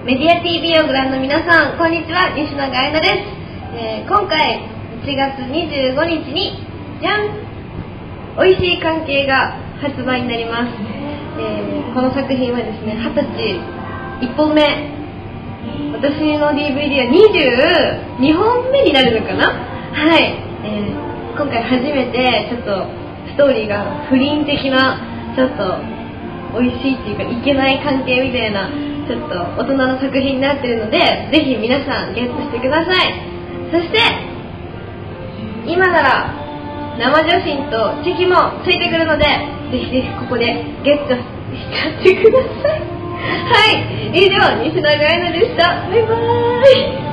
メディア TV をご覧の皆さん、こんにちは、西永彩乃です。今回1月25日にじゃん、美味しい関係が発売になります。この作品はですね、20歳1本目、私の DVD は22本目になるのかな。はい、今回初めてちょっとストーリーが不倫的な、ちょっと美味しいっていうかいけない関係みたいな、ちょっと大人の作品になっているので、ぜひ皆さんゲットしてください。そして今なら生写真とチェキもついてくるので、ぜひぜひここでゲットしちゃってください。はい、以上、西永彩乃でした。バイバーイ。